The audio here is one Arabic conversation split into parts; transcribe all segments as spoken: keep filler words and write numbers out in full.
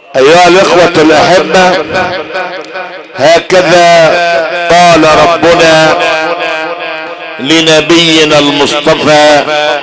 ايها الاخوة الاحبة، هكذا قال ربنا لنبينا المصطفى: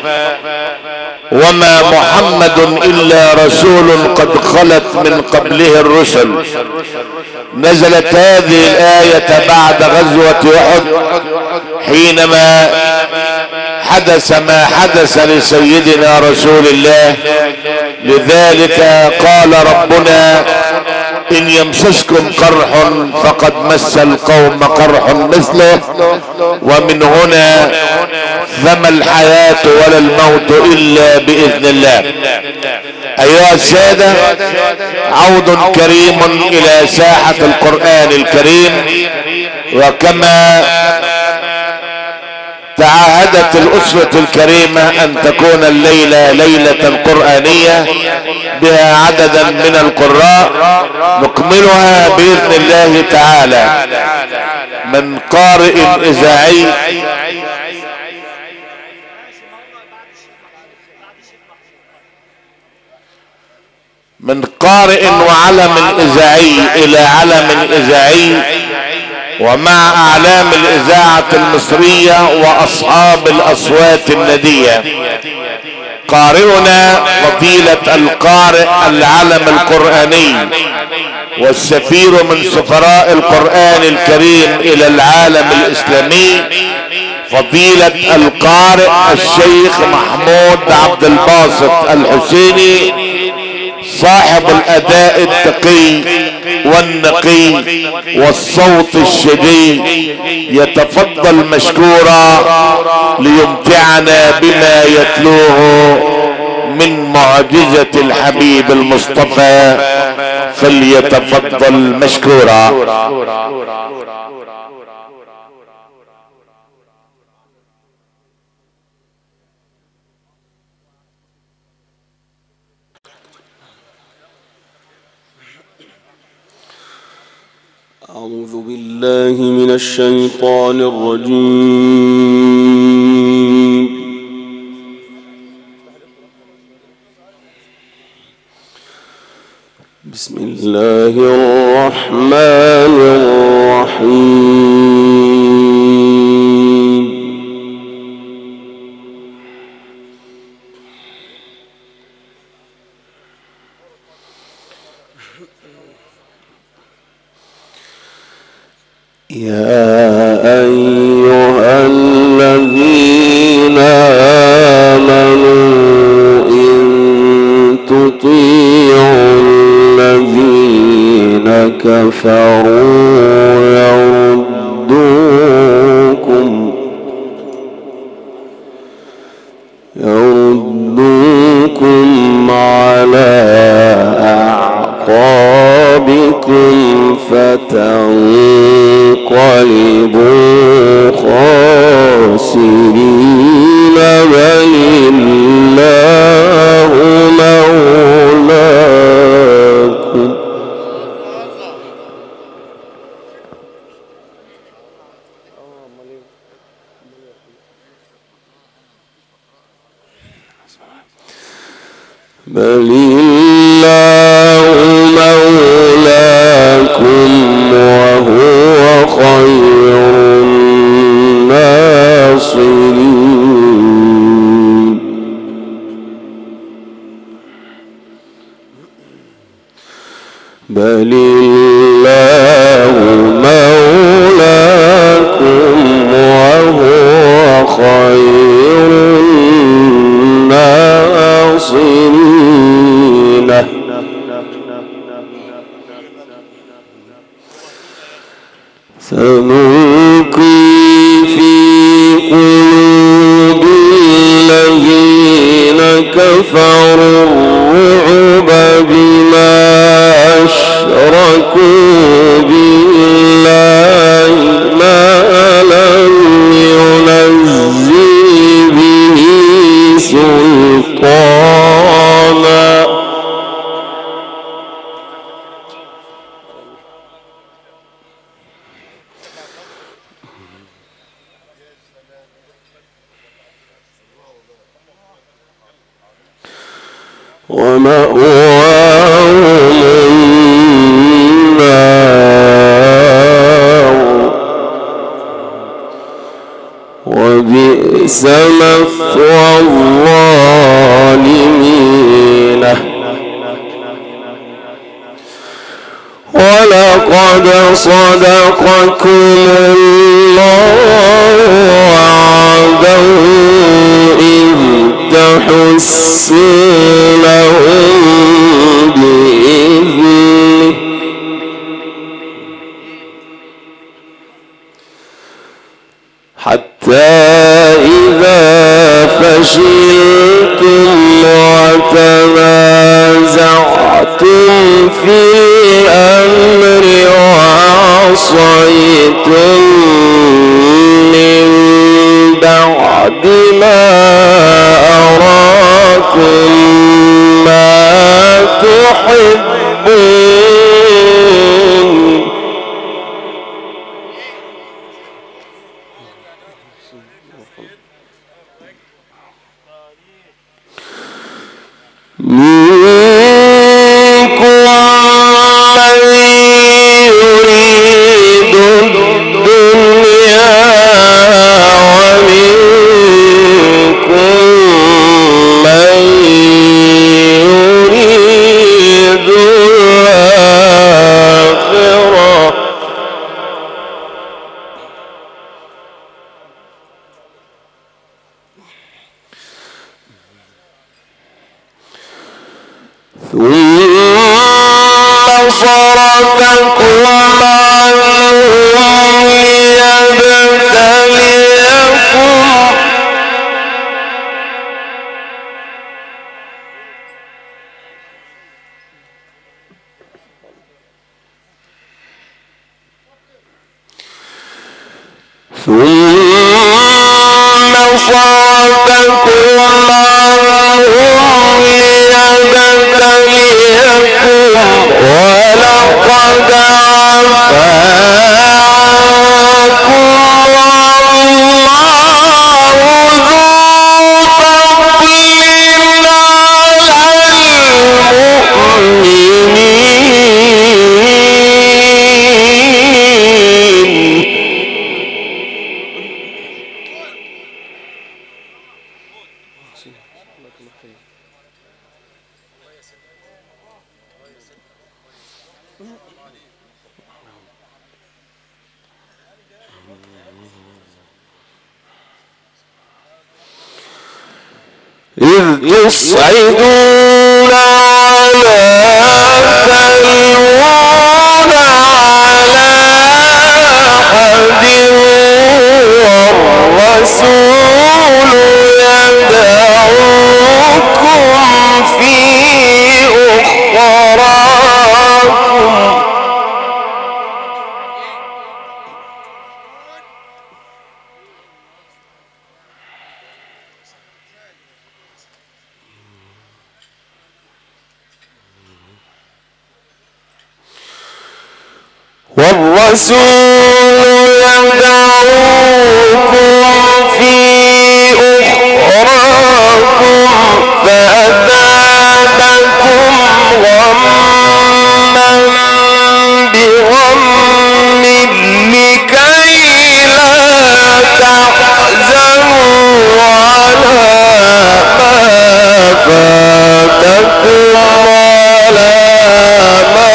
وما محمد الا رسول قد خلت من قبله الرسل. نزلت هذه الآية بعد غزوة احد، حينما حدث ما حدث لسيدنا رسول الله. لذلك قال ربنا: إن يمسسكم قرح فقد مس القوم قرح مثله، ومن هنا فما الحياة ولا الموت إلا بإذن الله. أيها السادة، عود كريم إلى ساحة القرآن الكريم، وكما تعاهدت الأسرة الكريمة أن تكون الليلة ليلة قرآنية بها عددا من القراء، نكملها بإذن الله تعالى من قارئ إذاعي من قارئ وعلم إذاعي إلى علم إذاعي، ومع أعلام الإذاعة المصرية وأصحاب الأصوات الندية. قارئنا فضيلة القارئ العلم القرآني والسفير من سفراء القرآن الكريم إلى العالم الإسلامي، فضيلة القارئ الشيخ محمود عبد الباسط الحسيني، صاحب الأداء التقي والنقي والصوت الشديد، يتفضل مشكورا ليمتعنا بما يتلوه من معجزة الحبيب المصطفى، فليتفضل مشكورا. أعوذ بالله من الشيطان الرجيم. بسم الله الرحمن الرحيم. يا أيها الذين آمنوا إن تطيعوا الذين كفروا يردوكم يردوكم على أعقابكم فتنقلبوا خاسرين، بل الله مولاكم بل الله مولاكم وهو خير الناصرين. بل الله مولاكم وهو خير الناصرين. سنلقي في قلوب الذين كفروا الرعب بما أشركوا بالله ما لم ينزل به سلطانا. بئس مثوى الظالمين. ولقد صدقكم الله وعده إذ تحسونهم بإذنه حتى إذا فشلتم وتنازعتم في الأمر وعصيتم من بعد ما أراكم ما تحبون منكم من يريد الدنيا ومنكم من يريد الآخرة ثم صرفكم عنهم ليبتليكم ثم صرفكم عنهم ليبتليكم ولقد عفا عنكم والله ذو فضل على المؤمنين. إذ تصعدون ولا تلوون على أحد والرسول يدعوكم في أخراكم والرسول يدعوكم في أخراكم فأثابكم غما بغم لكي لا تحزنوا على ما فاتكم ولا ما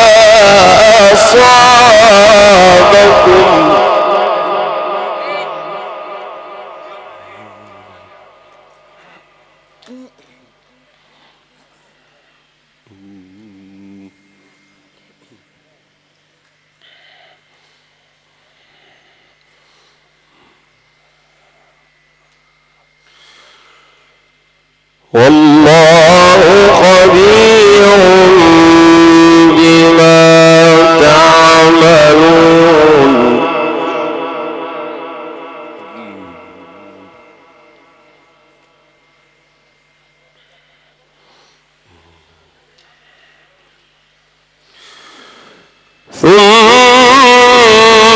أصابكم. والله خبير بما تعملون. ثم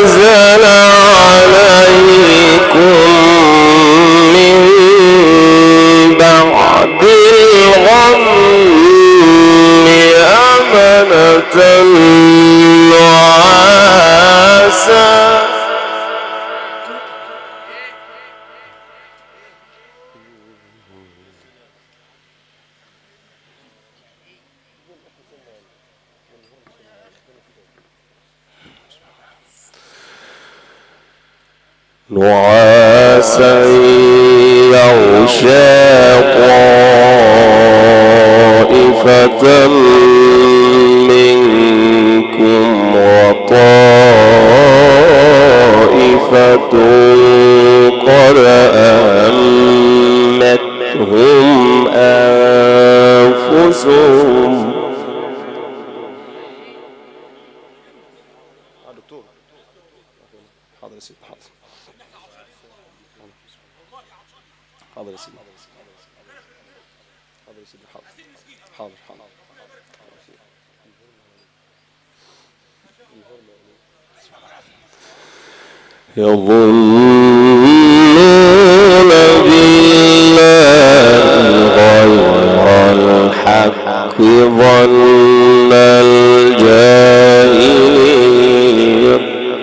أنزل عليكم من نعاسا يغشى طائفة منكم وطائفة قد أهمتهم أنفسهم. حاضر يا سيدي، حاضر حاضر يا سيدي، حاضر يا سيدي، حاضر حاضر حاضر. يظنون بالله غير الحق ظن الجاهلية.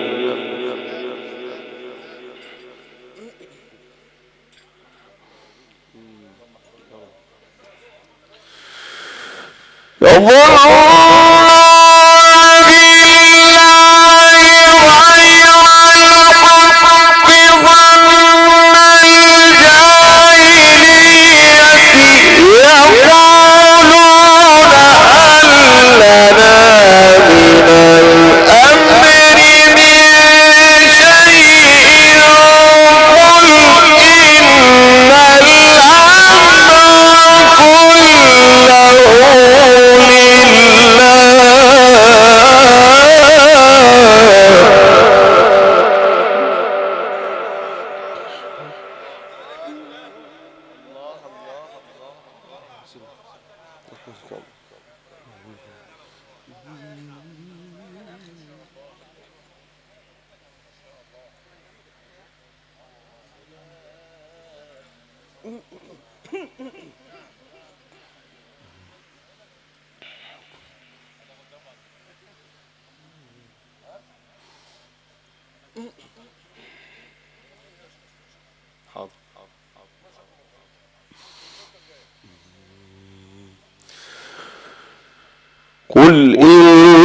قل إن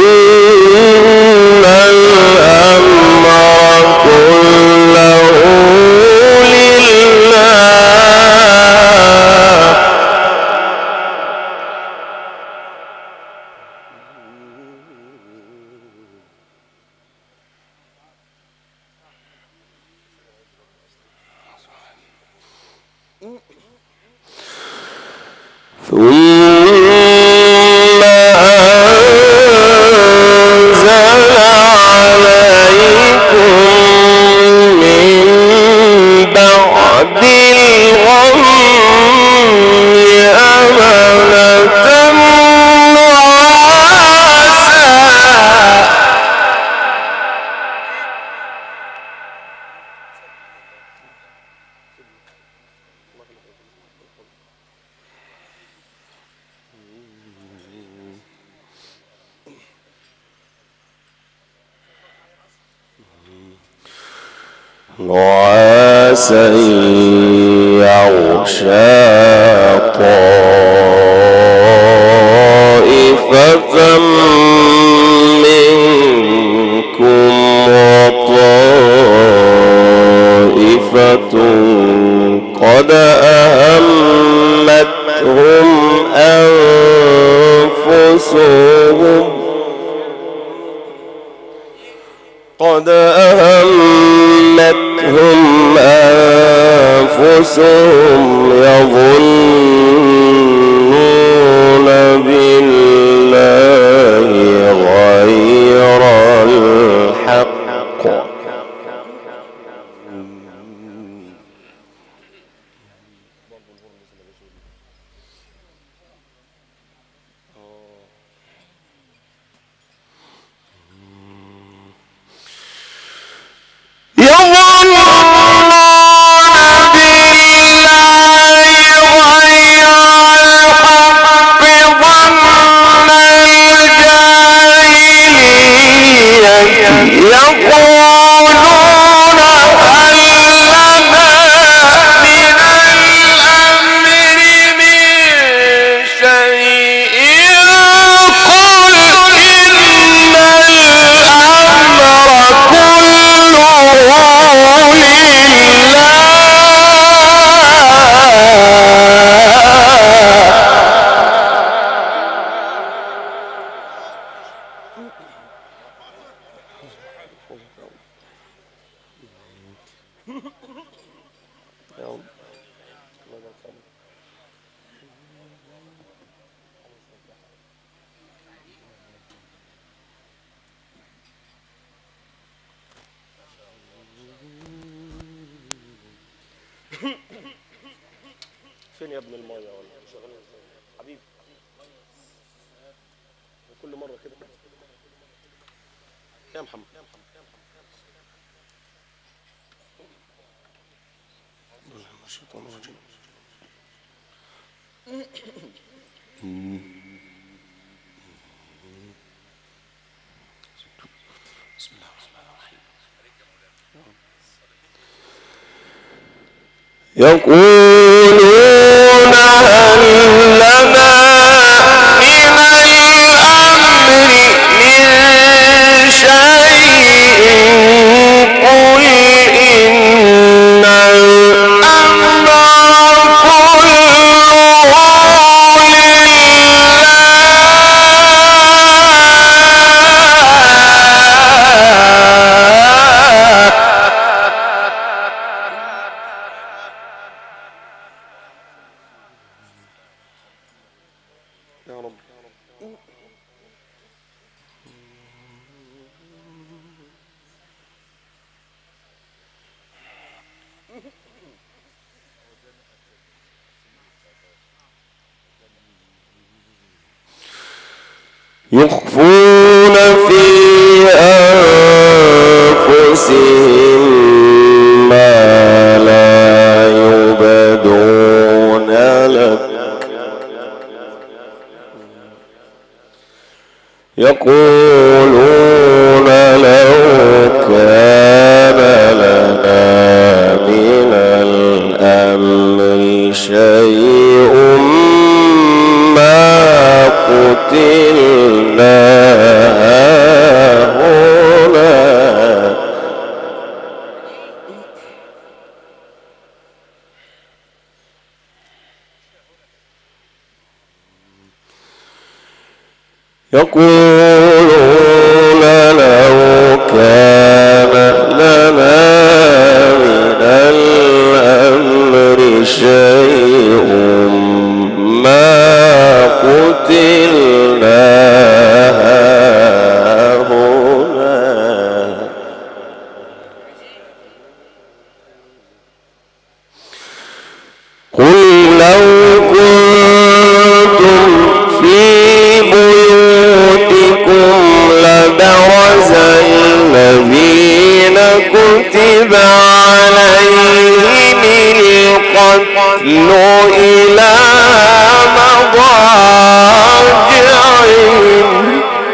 الأمر كله لله. ثم أنزل عليكم من بعد الغم أمنة نعاسا. نعاسا يغشى طائفة منكم وطائفة قد أهمتهم أنفسهم قد أهمتهم أنفسهم يظنون بالله غير الحق. يظنون بالله يا ابن الميه ولا شغالين ازاي حبيبي كل مره كده يا محمد الشيطان الرجيم. بسم الله الرحمن الرحيم. يقولون هل لنا من الأمر من شيء قل إن الأمر يخفون في أنفسهم ما لا يبدون لك يقولون لو كان لنا من الأمر شيء ما قتلنا هنا يقولون لو كان لنا من الأمر شيء ما قتلنا هنا قل لو كنتم في بيوتكم لبرز الذين كتب عليهم القتل إلى مضاجعهم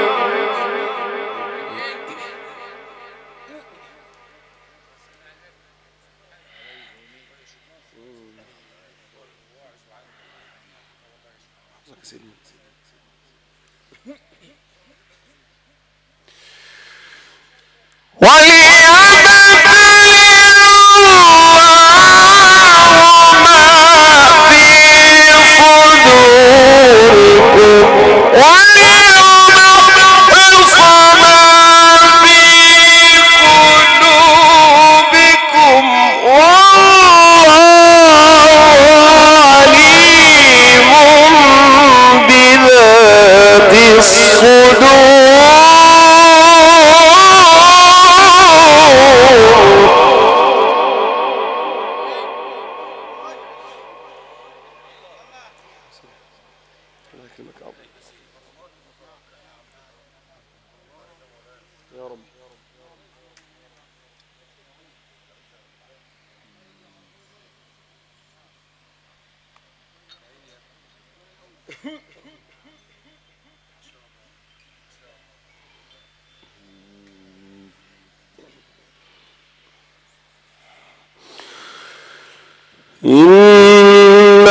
إن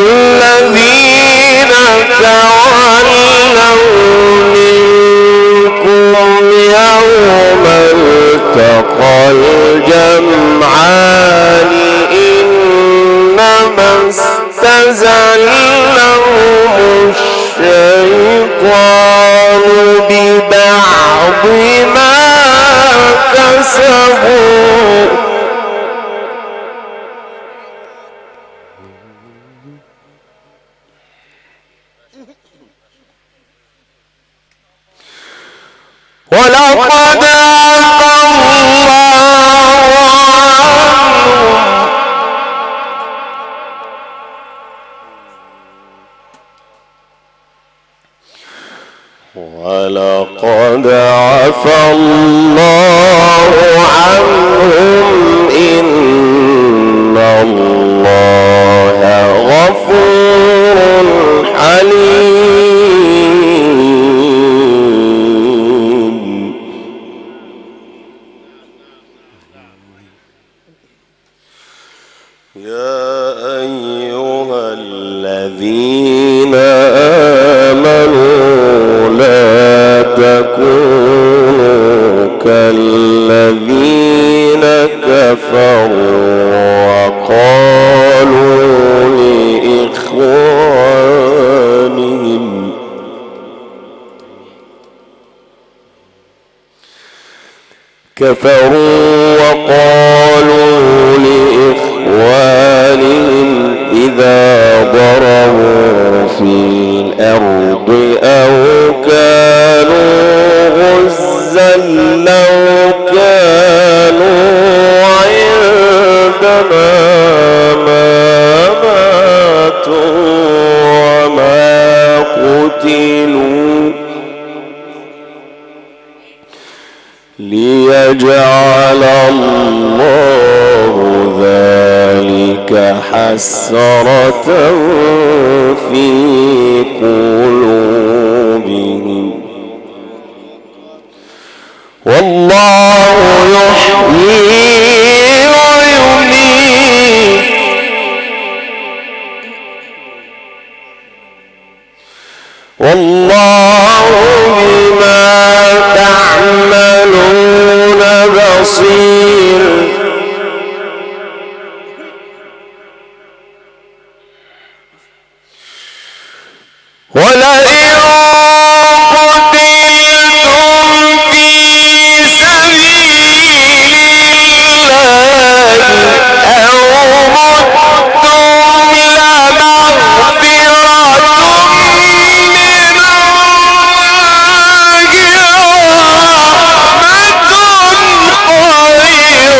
الذين تولوا منكم يوم التقى الجمعان إنما استزلهم الشيطان ببعض ما كسبوا ولقد عفا الله عنهم ولقد عفى الله عنهم إن الله غفور حليم. يا أيها الذين آمنوا لا تكونوا كالذين كفروا وقالوا لإخوانهم كفروا وقالوا لإخوانهم إذا ضربوا في الأرض أو كانوا غزا لو كانوا عندنا ما ماتوا وما قتلوا ليجعل الله ذلك حسرة في قلوبهم والله يحيي ويميت والله بما تعملون بصير. ولئن قتلتم في سبيل الله أو متم لمغفرة من الله ورحمة خير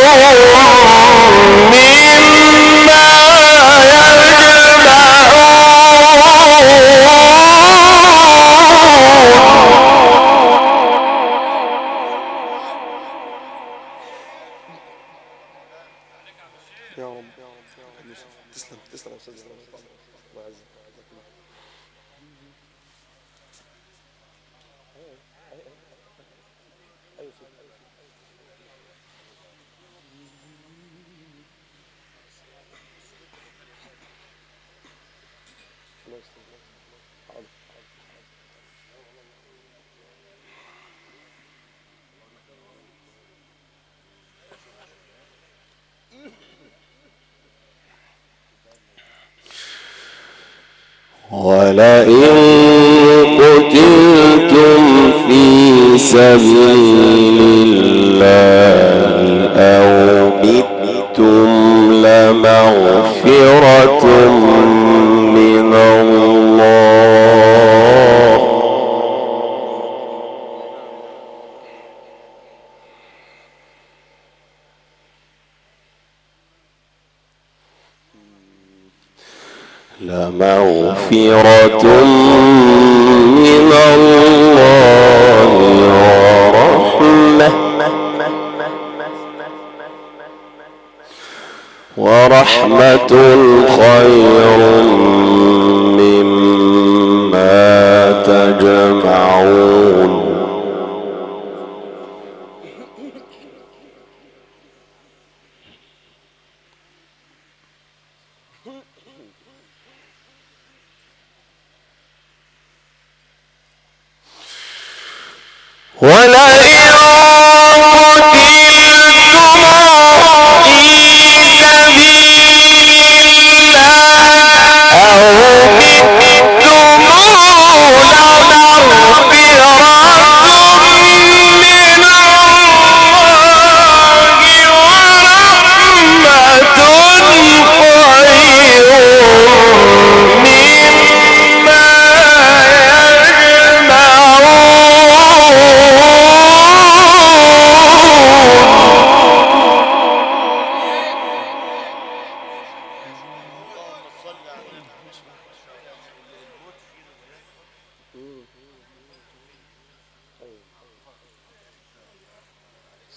مما يا رب تسلم تسلم يا استاذ الله يعزك. ولئن قتلتم في سبيل الله أو متم لمغفرة من الله لمغفرة من الله ورحمة ورحمة خير مما تجمعون. ولئن قتلتم في سبيل الله أو متم لمغفرة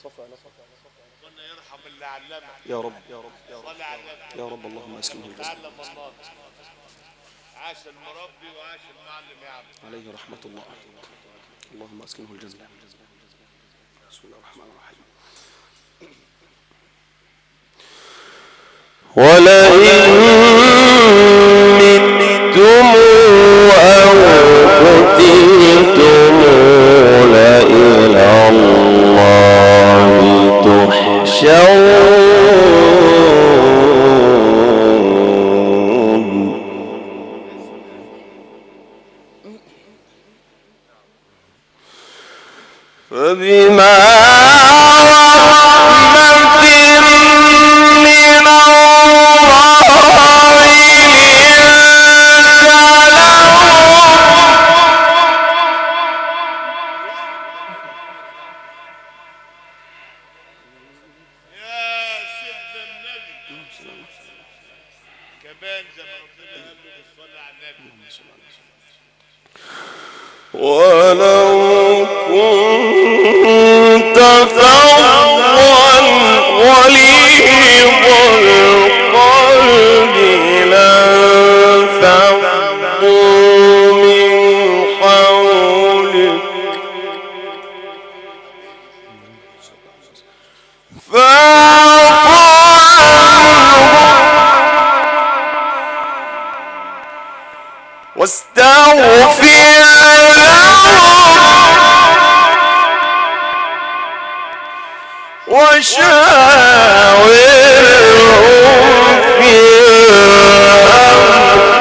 ربنا يرحم اللي علمك يا رب يا رب يا رب صلى على النبي يا رب. اللهم اسكنه الجنة. تعلم الله. عاش المربي وعاش المعلم يا عم. عليه رحمة الله. اللهم اسكنه الجنة. بسم الله الرحمن الرحيم. ولئن متم أو قتلتم لإلى الله تحشرون. فبما رحمة من الله لنت لهم. يا سيدنا النبي كمان زي ما ربنا قال له بالصلاة على النبي. ولو كنت فظا غليظ القلب لانفضوا من حولك فاعف عنهم واستغفر وشاورهم في الأمر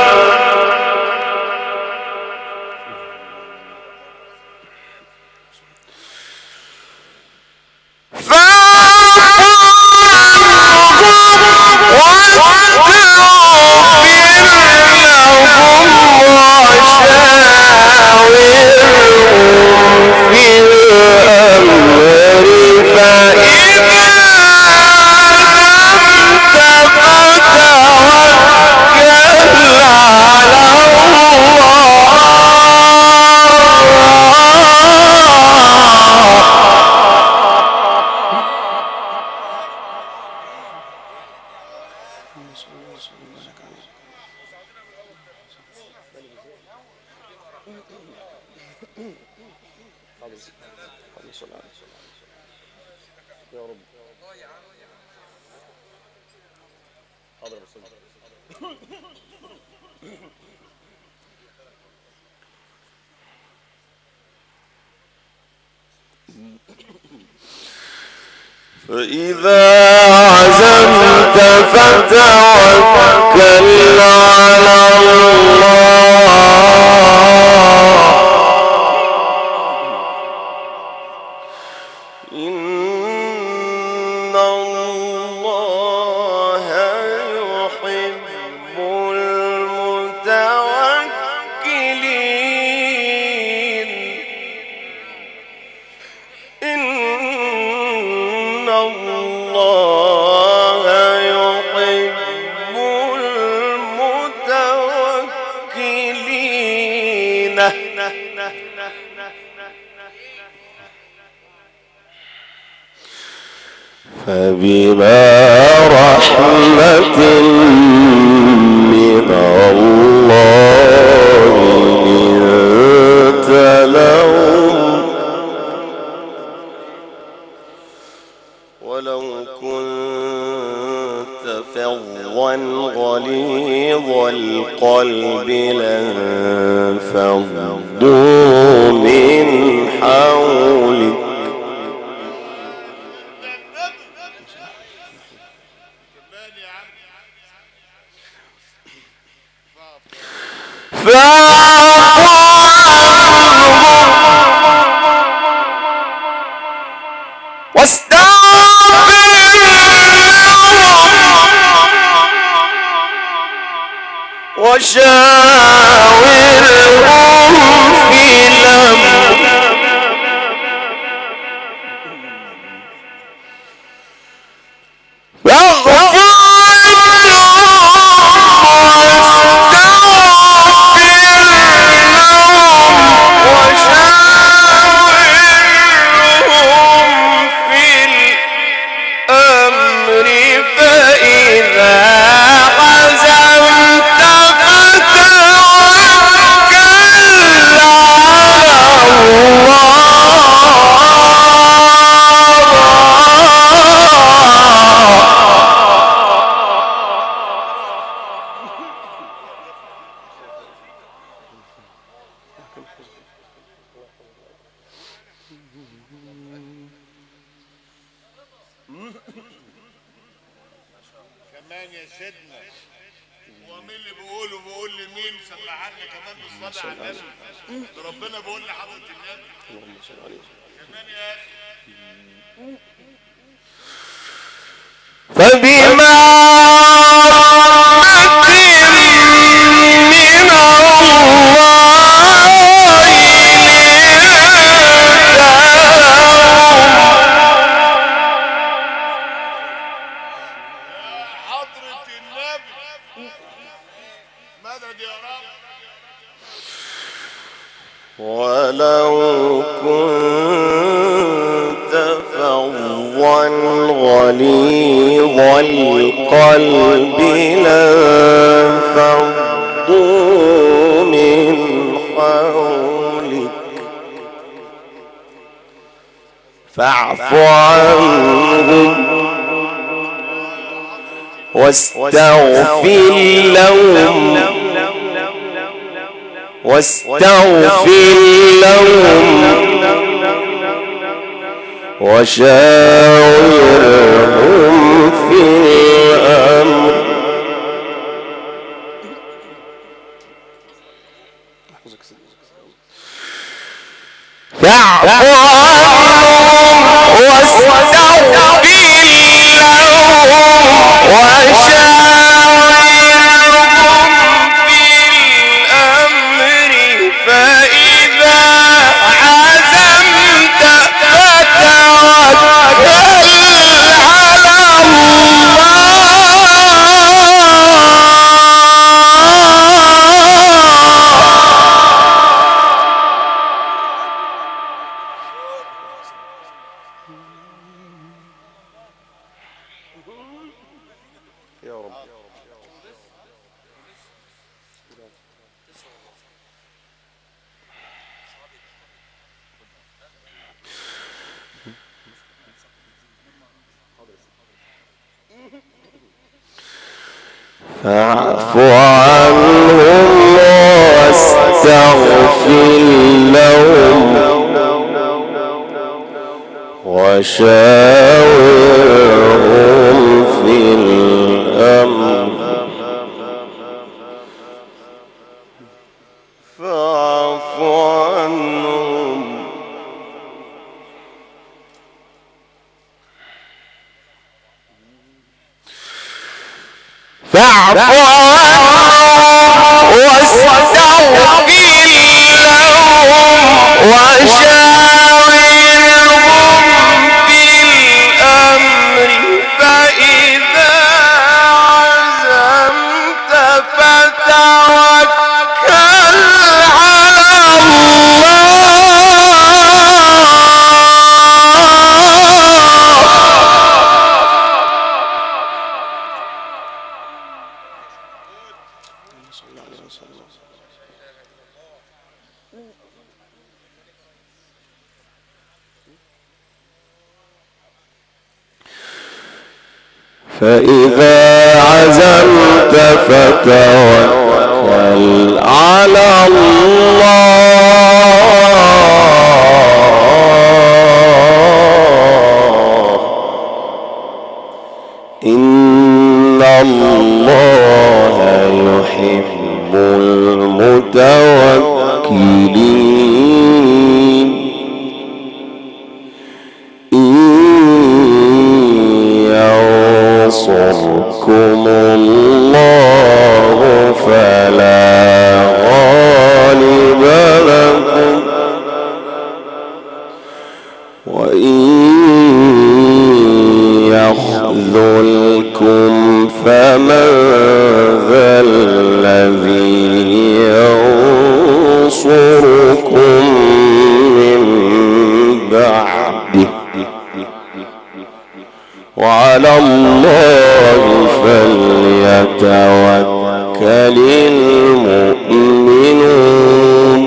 فإذا عزمت فتوكل على الله إن الله يحب المتوكلين. إن الله يحب المتوكلين. فبما رحمة من الله لنت لهم ولو كنت فظا غليظ القلب لانفضوا من حولك فاعف عنهم واستغفر لهم وشاورهم في الأمر في كمان يا سيدنا. ومين اللي بيقوله بيقول لمين؟ سمعنا كمان بالصلاة على النبي. ده ربنا بيقول لحضرة النبي. اللهم صل عليه. كمان يا اخي. فبما رحمة من الله حضرة النبي. مدد يا رب. ولو كنت فظا غليظ القلب لانفضوا من حولك فاعف عنهم واستغفر لهم واستغفر لهم وشاورهم في الأمر فاعف عنهم واستغفر لهم وشاورهم في الأمر فإذا عزمت فتوكل على يا رب. فاعف عنهم واستغفر لهم وشاورهم في الأمر فاعف عنهم فاعف عنهم واستغفر لهم وشاورهم في الأمر فإذا عزمت فتوكل على فإذا عزمت فتوكل على الله إن الله يحب المتوكلين ينصركم الله فلا غالب لكم وإن يخذلكم فمن ذا الذي ينصركم من بعده وعلى الله فليتوكل المؤمنون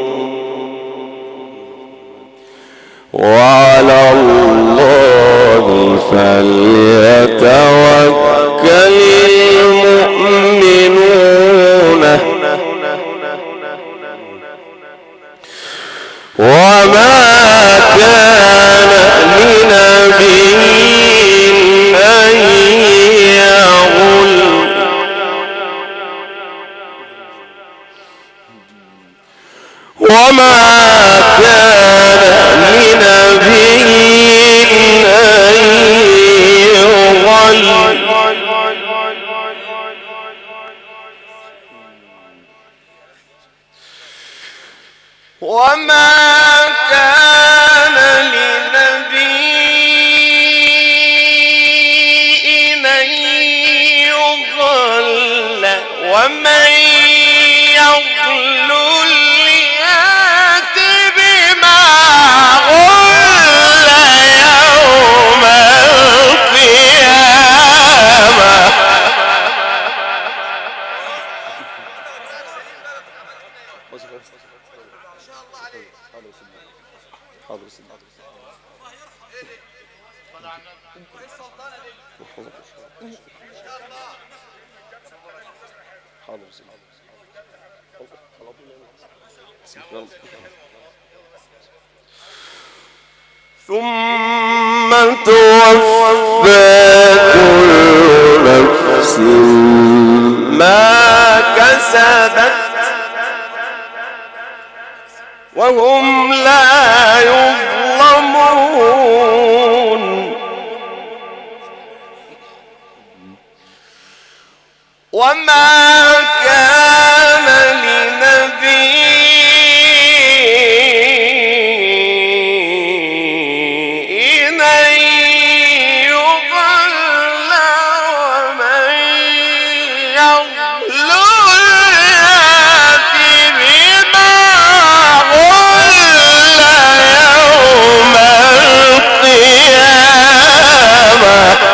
وعلى الله فليتوكل المؤمنون وما كان لنبي أن يغل وما كان لنبي أن يغل وما كان لنبي أن يغل ومن يغل يأت بما غل يوم القيامة حاضر سيدنا حاضر سيدنا ثم توفى كل نفس ما كسبت وهم لا يظلمون وما كان لنبي أن يغل ومن يغل يأت بما غل يوم القيامة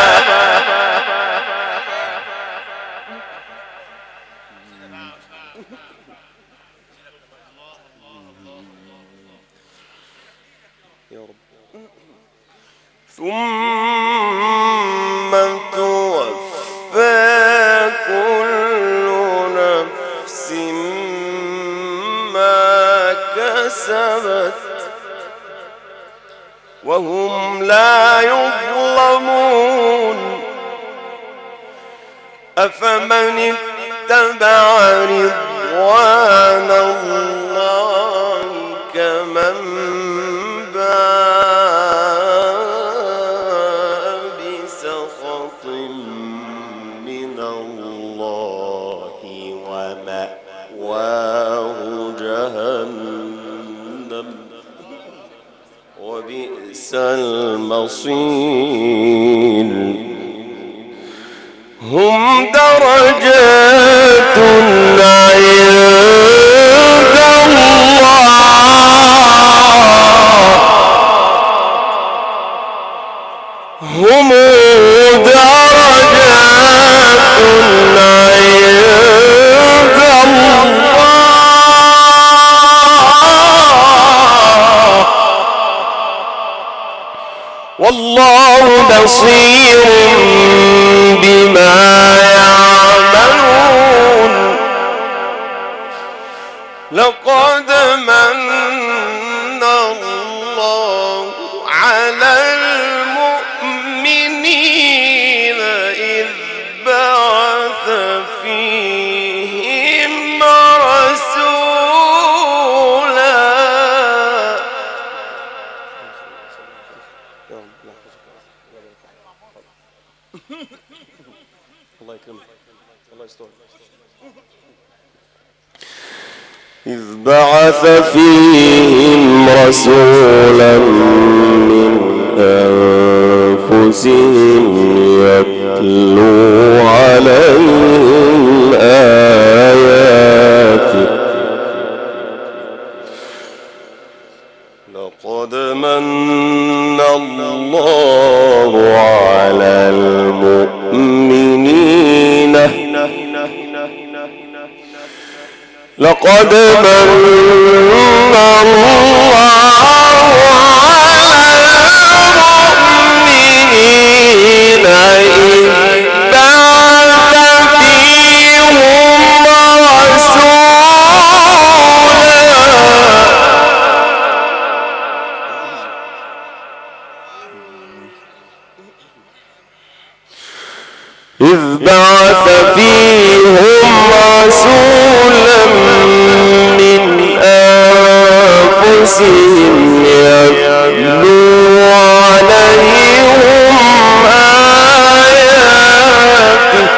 يا رب. ثم توفى كل نفس ما كسبت وهم لا يظلمون أفمن اتبع رضوان الله كمن باء بسخط من الله ومأواه جهنم وبئس المصير هم درجات عند الله هم درجات عند الله والله بصير بما يعملون لقد من الله على المؤمنين إذ بعث فيهم رسولا الله يكرمك الله يستر إذ بعث فيهم رسولا من أنفسهم يتلو عليهم آياته لقد من الله على المؤمنين لقد من الله على المؤمنين إذ بعث فيهم رسولا إذ بعث فيهم رسولا من أنفسهم يتلو عليهم آياته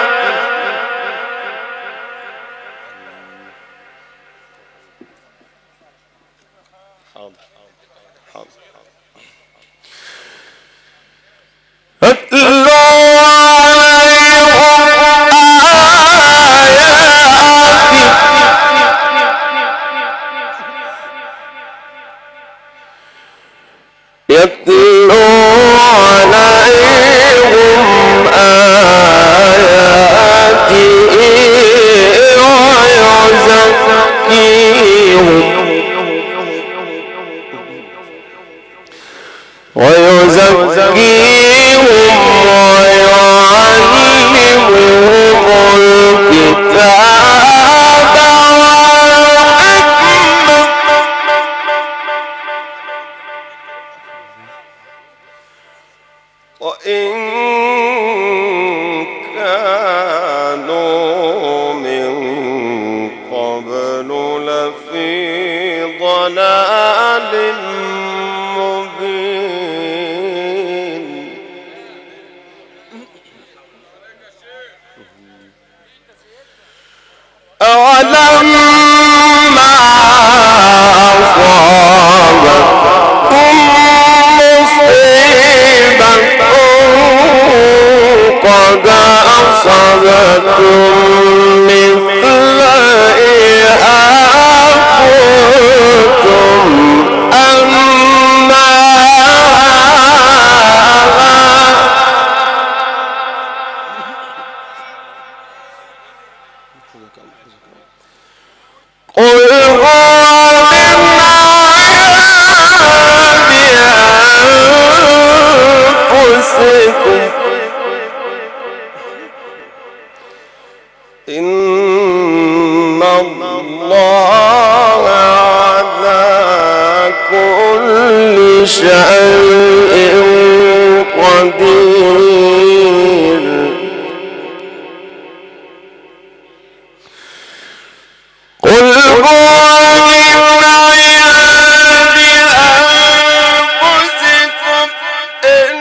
يتلو يتلو عليهم آياته ويزكيهم ويزكيهم ويعلمهم الكتاب والحكمة وإن كانوا من قبل لفي ضلال مبين أولما أصابتهم مصيبة قد أصبتم مثلها قلتم أن قل هو من عند أنفسكم إن الله على كل شيء قدير قل هو من عند أنفسكم إن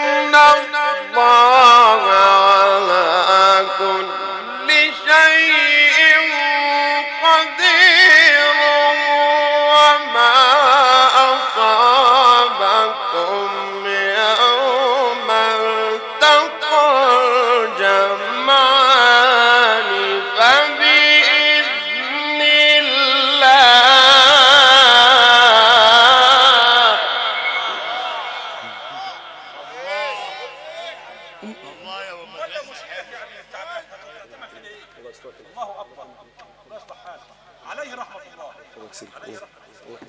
الله على كل شيء قدير وما أصابكم يوم التقى الجمعان فبإذن الله الله يا ابو مدرس الله اكبر الله يصلح حاله عليه رحمه الله عليه رحمه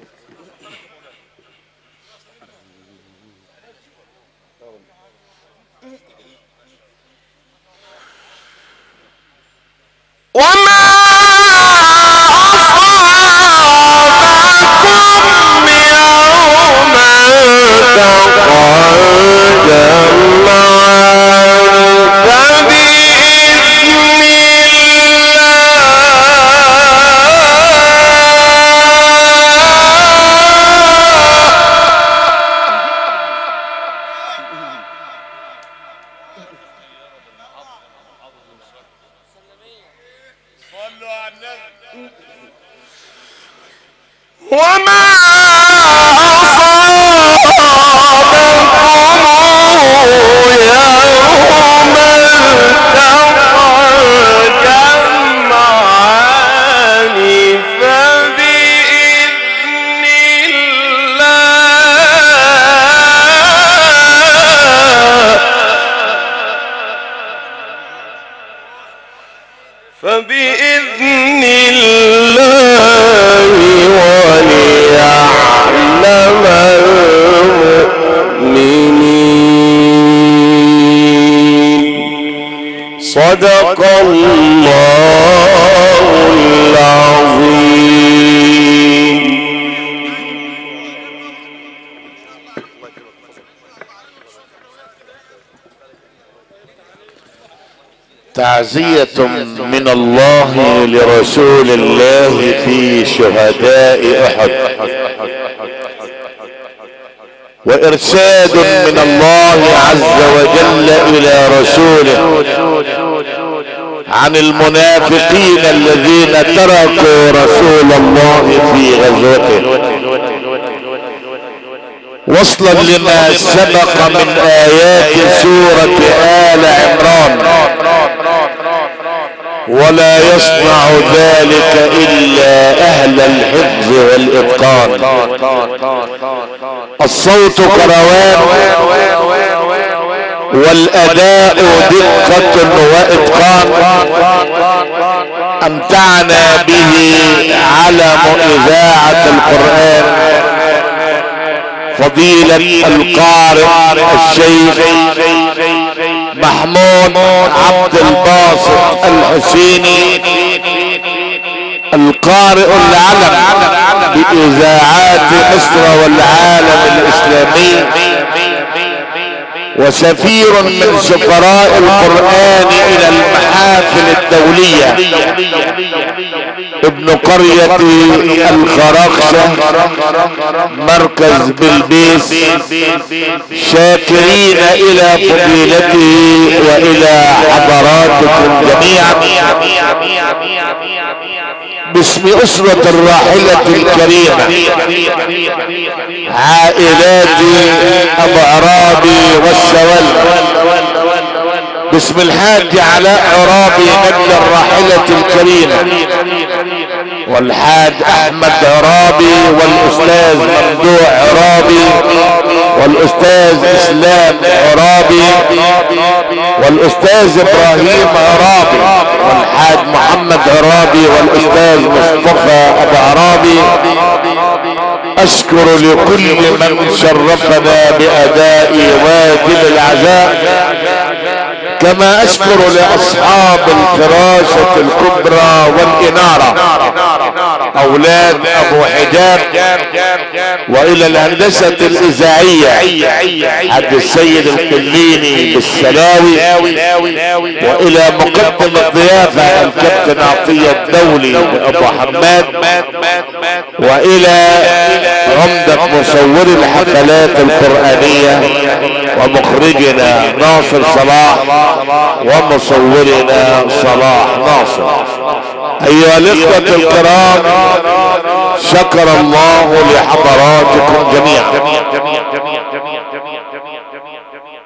وما أصابكم يوم التقى الجمعان فبإذن صلوا على النبي وما أصابكم يوم التقى الجمعان فبإذن الله فبإذن الله وليعلم المؤمنين صدق الله العظيم. تعزية من الله لرسول الله في شهداء احد، وارشاد من الله عز وجل الى رسوله عن المنافقين الذين تركوا رسول الله في غزوته، وصلا لما سبق من ايات سورة آل عمران. ولا يصنع ذلك الا اهل الحفظ والاتقان. الصوت كروان والاداء دقة واتقان، امتعنا به علم اذاعة القرآن فضيلة القارئ الشيخ محمود عبد الباسط الحسيني، القارئ العلم بإذاعات مصر والعالم الإسلامي، وسفير من سفراء القرآن إلى المحافل الدولية، ابن قرية الخرخشة مركز بلبيس، شاكرين إلى فضيلته وإلى حضراتكم جميعا باسم أسرة الراحلة الكريمة عائلات أبو عرابي والشول، باسم الحاج علاء عرابي نجل الراحلة الكريمة، والحاج احمد عرابي والاستاذ ممدوح عرابي والاستاذ اسلام عرابي والاستاذ ابراهيم عرابي والحاج محمد عرابي والاستاذ مصطفى ابو عرابي. اشكر لكل من شرفنا باداء واجب العزاء، كما اشكر لاصحاب الفراشة الكبرى والانارة اولاد ابو حجاب، والى الهندسة الاذاعية حد السيد القليني بالسلاوي، والى مقدم الضيافة الكابتن عطية الدولي ابو حماد، والى عمدة مصور الحفلات القرآنية ومخرجنا ناصر صلاح ومصورنا صلاح ناصر. ايها الاخوة الكرام، شكر الله لحضراتكم جميعا.